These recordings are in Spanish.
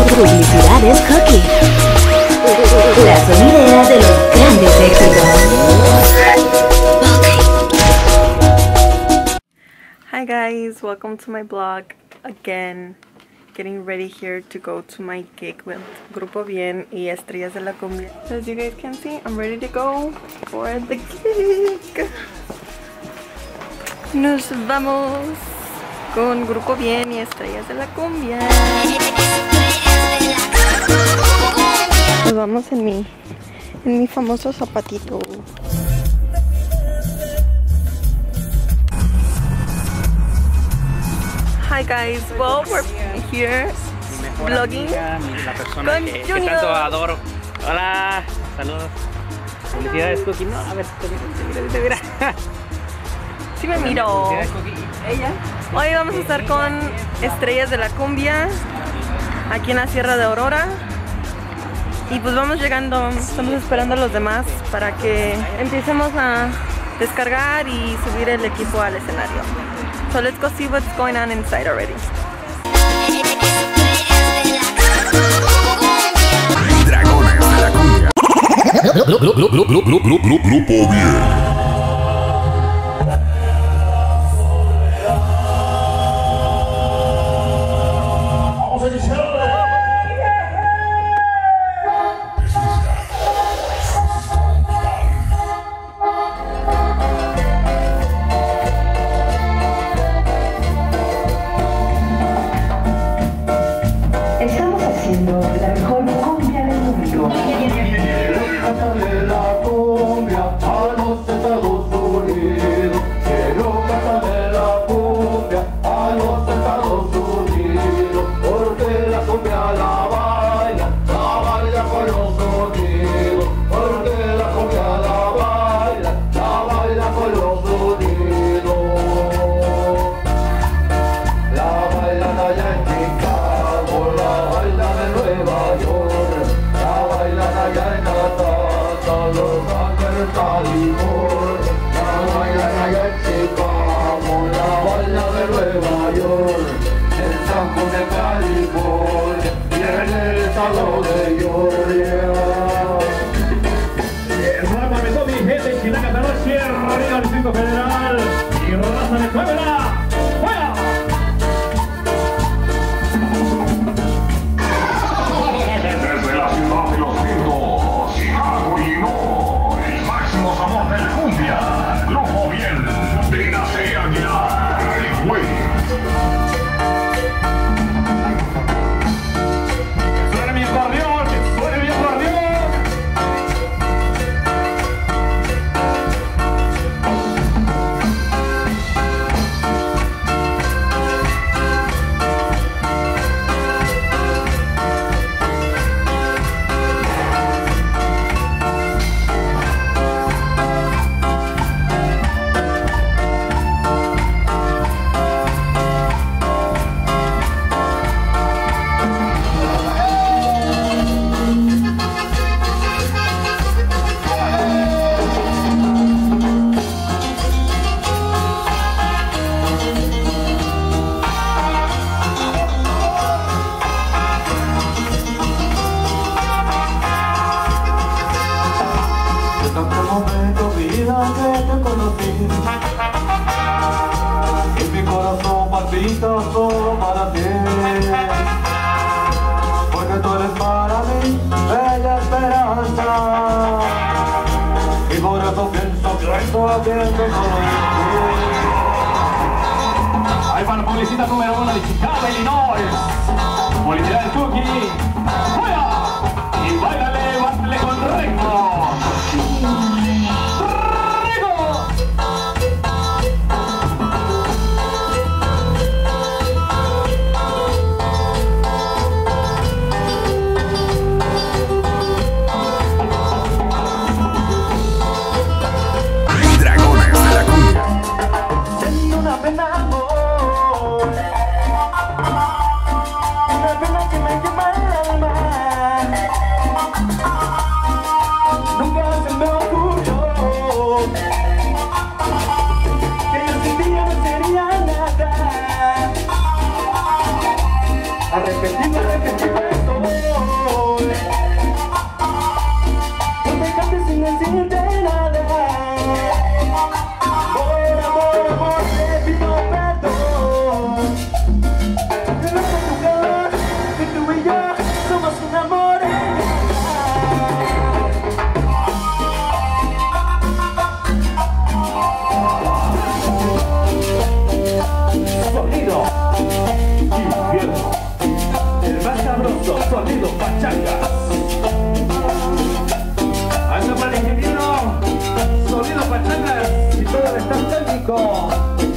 Publicidades Cookie, la sonidera de los grandes éxitos. Hi guys, welcome to my blog again. Getting ready here to go to my gig with Grupo Bien y Estrellas de la Cumbia. As you guys can see, I'm ready to go for the gig. Nos vamos con Grupo Bien y Estrellas de la Cumbia. Nos vamos en mi famoso zapatito. Hi guys, well we're here vlogging la persona con que Junior. tanto adoro. Hola, saludos. Felicidades Cookie, no, a ver, mira. Sí me miro. Felicidades Cookie. Ella. Hoy vamos a estar con Estrellas de la Cumbia aquí en la Sierra de Aurora. Y pues vamos llegando, estamos esperando a los demás para que empecemos a descargar y subir el equipo al escenario. So let's go see what's going on inside already. Dragones de la Cumbia. Grupo Bien. Estamos haciendo la mejor cumbia del mundo. Cantarle la cumbia a los Estados Unidos. Quiero cantarle la cumbia a los Estados Unidos. Porque la cumbia la baila con los sonidos. Porque la cumbia la baila con los sonidos. La bailan allá en Chicago, la bailan en Nueva York, la bailan allá en Atlanta, Los Ángeles, California, la bailan allá en Chicago, la bailan en Nueva York, en San José, California, y en el estado de Georgia. Rápame mi gente, Chinaca de la Sierra, arriba al Distrito Federal, y raza de Puebla, ¡fuera! Desde la ciudad de los vientos, Chicago, Illinois, el máximo sabor del cumbia. Grupo Bien, véngase a Aguilar, el güey. ¡Suene mi acordeón! ¡Suene mi acordeón! Desde aquel momento, vida, que te conocí, y mi corazón palpita solo para ti, porque tú eres para mí bella esperanza, y por eso pienso que estoy haciendo solo en ti. Ahí para la publicidad número 1 de Chicago, Illinois. Publicidad de Cookie. ¡Fuera! Y báilale con ritmo. Dragones de la Cumbia. Tengo una pena, amor, una pena que me quema el alma. Sonido pachangas. Anda para el ingeniero. Sonido pachangas y todo el staff técnico.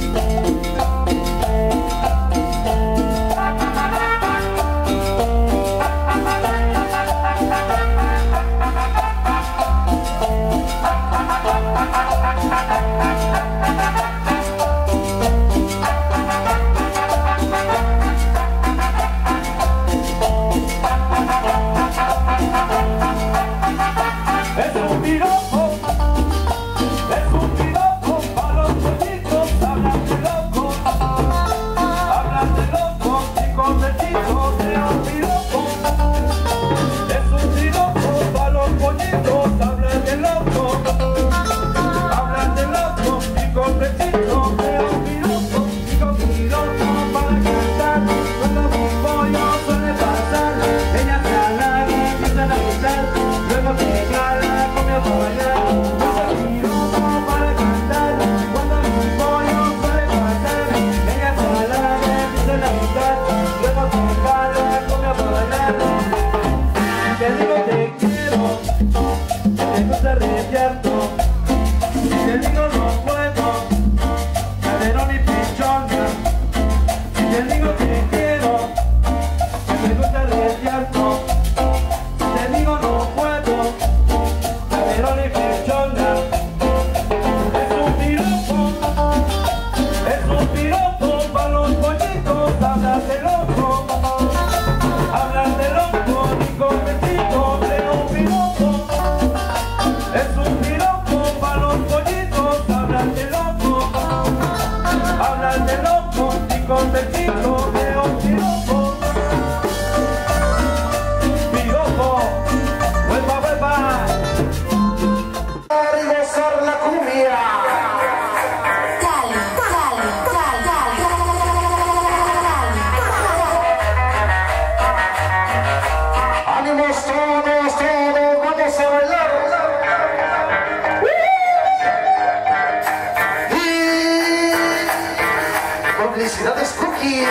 Felicidades, Cookie.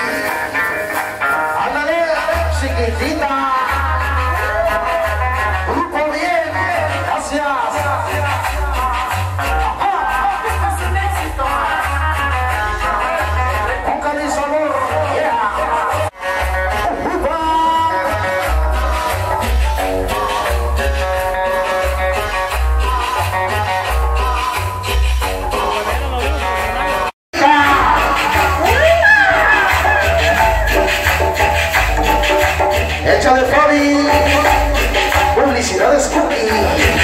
Ándale, chiquitita. Grupo bien, gracias. Con cariño, amor. Échale, Fabi. Publicidades, Cookie.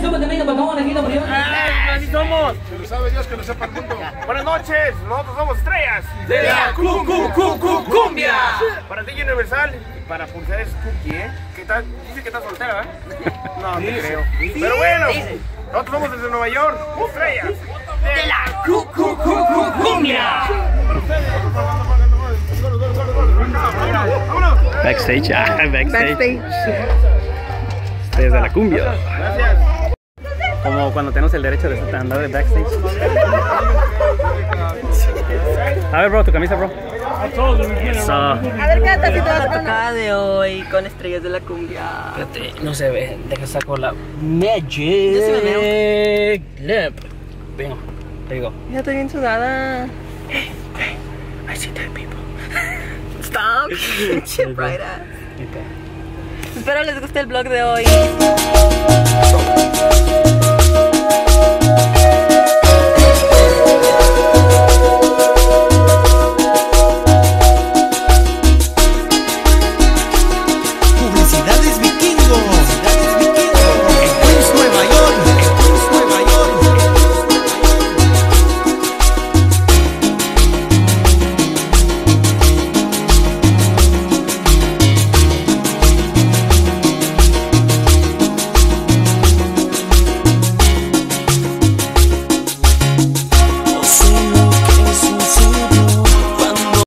Así somos. Pero sabe Dios que lo sepa el mundo. Buenas noches, nosotros somos estrellas De la cumbia. para DJ Universal y para Pulseres Cookie, ¿eh? ¿Qué tal? Dice que está soltera, ¿verdad? No, te creo. Pero bueno, nosotros somos desde Nueva York, estrellas De la cumbia. Backstage, backstage. Backstage. Desde la cumbia. Gracias. Como cuando tenemos el derecho de andar de backstage. A ver, bro, tu camisa, bro. Eso. A ver, canta si te vas a tocar de hoy con estrellas de la cumbia. Espérate, no se ve. Deja saco la Yo sí me Magic Lip. Vengo, te digo. Ya estoy bien sudada. I see dead people. Stop. Chip right ass. Okay. Espero les guste el vlog de hoy.